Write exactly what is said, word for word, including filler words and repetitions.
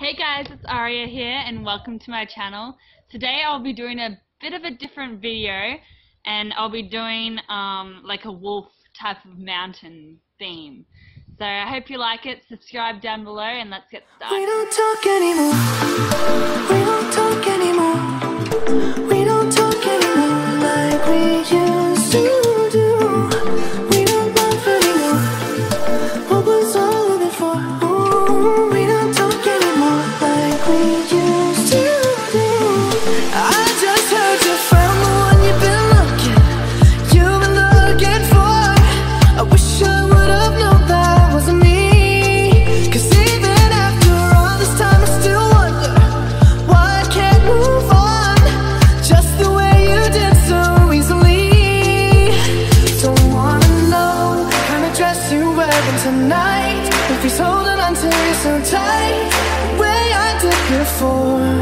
Hey guys, it's Aria here and welcome to my channel. Today I'll be doing a bit of a different video and I'll be doing um, like a wolf type of mountain theme. So I hope you like it. Subscribe down below and let's get started. We don't talk anymore. We don't talk anymore. We don't talk anymore like we used to do. We don't laugh anymore. What was all of it for? Ooh, we don't talk anymore like we used to do. I just heard you found the one you've been looking, you've been looking for. I wish I would have known that wasn't me. 'Cause even after all this time I still wonder why I can't move on just the way you did so easily. Don't wanna know the kind of dress you're wearing tonight, if he's holding on to you so tight the way I did before.